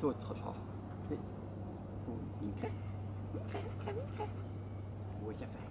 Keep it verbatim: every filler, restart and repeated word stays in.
做草草，对，嗯，你看，你看，你看，我想看。